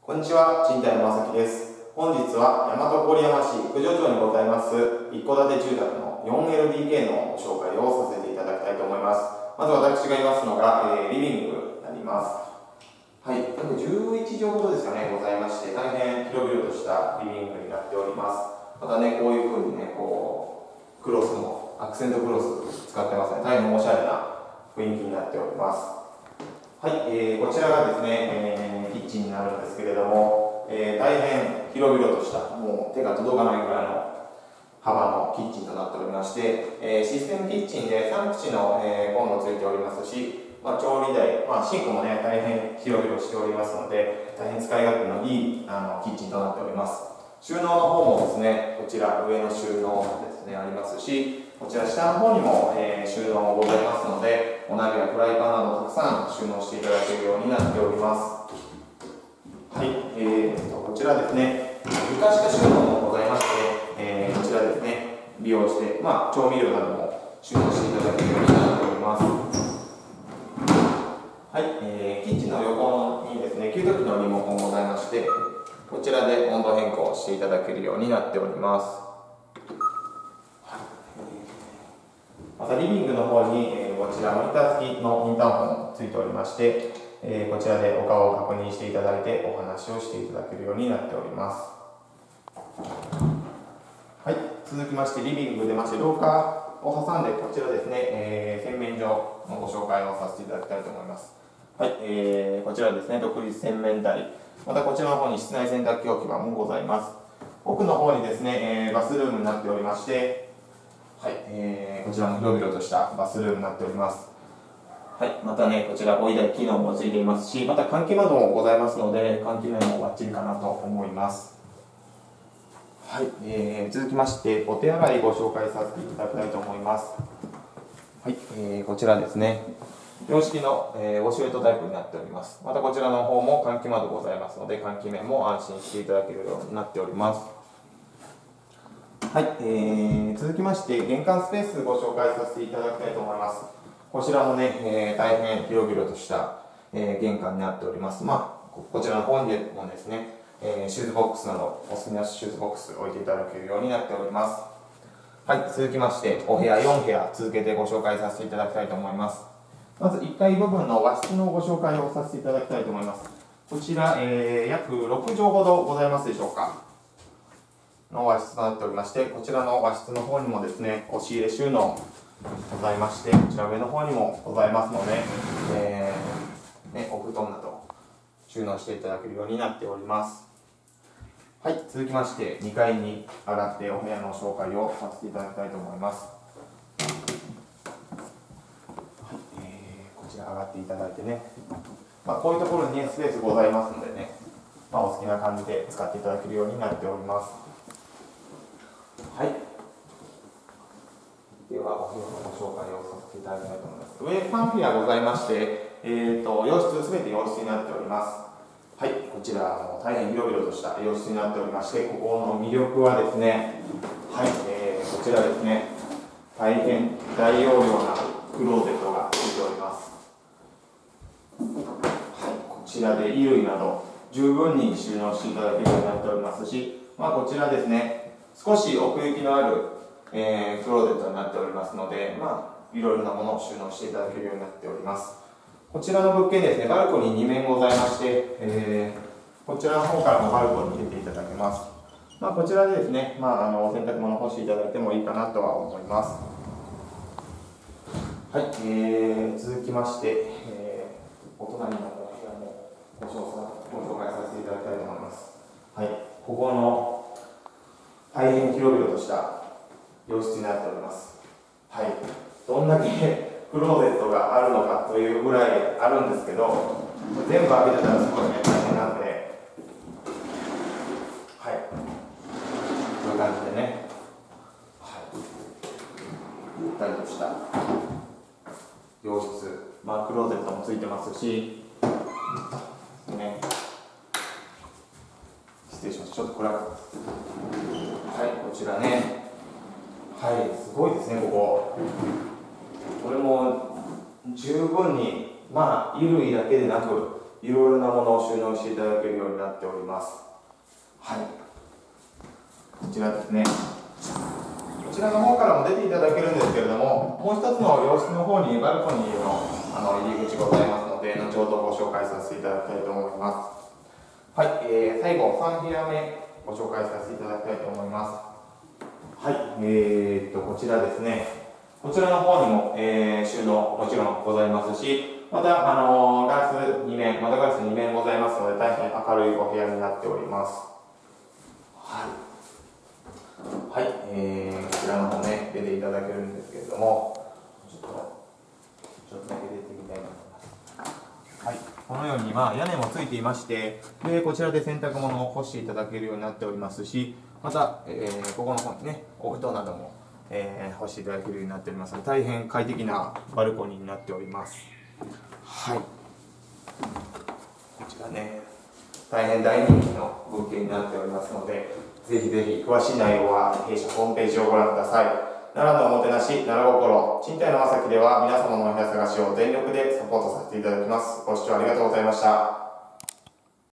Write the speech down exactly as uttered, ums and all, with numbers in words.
こんにちは、賃貸のまさきです。本日は大和郡山市九条町にございます一戸建て住宅の よんエルディーケー のご紹介をさせていただきたいと思います。まず私がいますのが、えー、リビングになります。はい、約じゅういちじょうほどですかね、ございまして、大変広々としたリビングになっております。またね、こういう風にね、こう、クロスも、アクセントクロス使ってますね。大変おしゃれな雰囲気になっております。はい、えー、こちらがですね、えー、キッチンになるんですけれども、えー、大変広々とした、もう手が届かないぐらいの幅のキッチンとなっておりまして、えー、システムキッチンでさん口の、えー、コンロついておりますし、まあ、調理台、まあ、シンクもね、大変広々しておりますので、大変使い勝手のいいあのキッチンとなっております。収納の方もですね、こちら上の収納もですね、ありますし、こちら下の方にも、えー、収納もございますので、お鍋やフライパンなどたくさん収納していただけるようになっております。はい、えーと、こちらですね、床下収納もございまして、えー、こちらですね、利用して、まあ、調味料なども収納していただけるようになっております。はい、えー、キッチンの横にですね、給湯器のリモコンございまして、こちらで温度変更していただけるようになっております。またリビングの方に、えー、こちらモニター付きのインターホンもついておりまして、えー、こちらでお顔を確認していただいてお話をしていただけるようになっております。はい、続きましてリビング出まして廊下を挟んでこちらですね、えー、洗面所のご紹介をさせていただきたいと思います。はい、えー、こちらですね、独立洗面台、またこちらの方に室内洗濯機置き場もございます。奥の方にですね、えー、バスルームになっておりまして、はい、えー、こちらも広々としたバスルームになっております。はい、またね、こちらボイダー機能もついていますし、また換気窓もございますので、換気面もバッチリかなと思います。はい、えー、続きましてお手洗いご紹介させていただきたいと思います。はい、えー、こちらですね、洋式の、えー、ウォシュレットタイプになっております。またこちらの方も換気窓ございますので、換気面も安心していただけるようになっております。はい、えー、続きまして玄関スペースご紹介させていただきたいと思います。こちらもね、えー、大変広々とした、えー、玄関になっております。まあ、こちらの方にもですね、えー、シューズボックスなどお好きなシューズボックス置いていただけるようになっております。はい、続きましてお部屋よん部屋続けてご紹介させていただきたいと思います。まずいっかい部分の和室のご紹介をさせていただきたいと思います。こちら、えー、約ろくじょうほどございますでしょうかの和室となっておりまして、こちらの和室の方にもですね、押し入れ収納ございまして、こちら上の方にもございますので、えーね、お布団など収納していただけるようになっております。はい、続きましてにかいに上がってお部屋の紹介をさせていただきたいと思います。はい、えー、こちら上がっていただいてね、まあ、こういうところにね、スペースございますのでね、まあ、お好きな感じで使っていただけるようになっております。はい。では、お部屋のご紹介をさせていただきたいと思います。上さん部屋ございまして、えーと、洋室、すべて洋室になっております。はい、こちらも大変広々とした洋室になっておりまして、ここの魅力はですね、はい、えー、こちらですね、大変大容量なクローゼットがついております。はい、こちらで衣類など十分に収納していただけるようになっておりますし、まあ、こちらですね、少し奥行きのある、えー、クローゼットになっておりますので、まあ、いろいろなものを収納していただけるようになっております。こちらの物件ですね、バルコニーに面ございまして、えー、こちらの方からもバルコニーに出ていただけます。まあ、こちらでですね、まあ、あの洗濯物干していただいてもいいかなとは思います。はい、えー、続きまして、えー、お隣のお部屋もご紹介させていただきたいと思います。はい、ここの大変広々とした洋室になっております。はい、どんだけクローゼットがあるのかというぐらいあるんですけど、全部開けてたらすごいね、大変なんで、はい、こういう感じでね、はい、ゆったりとした洋室、まあ、クローゼットもついてますし、ね、失礼します、ちょっと暗く。はい、こちらね、はい、すごいですね、ここ。これも十分に、まあ、衣類だけでなく、 いろいろなものを収納していただけるようになっております。はい、こちらですね。こちらの方からも出ていただけるんですけれども、もう一つの洋室の方にバルコニーのあの入り口ございますので、後ほどご紹介させていただきたいと思います。はい、えー、最後さん部屋目ご紹介させていただきたいと思います。はい、えー、っとこちらですね。こちらの方にも、えー、収納もちろんございますし、また、あのー、ガラスに面、窓ガラスに面ございますので、大変明るいお部屋になっております。はい、はい、えー、こちらの方ね、出ていただけるんですけれども、ちょっと、ちょっとだけ出てみたいと思います。はい、このように、まあ、屋根もついていまして、でこちらで洗濯物を干していただけるようになっておりますし、また、えー、ここの方にね、お布団なども、えー、干していただけるようになっておりますので、大変快適なバルコニーになっております。はい、こちらね、大変大人気の物件になっておりますので、ぜひぜひ詳しい内容は弊社ホームページをご覧ください。奈良のおもてなし、奈良心、賃貸のまさきでは皆様のお部屋探しを全力でサポートさせていただきます。ご視聴ありがとうございました。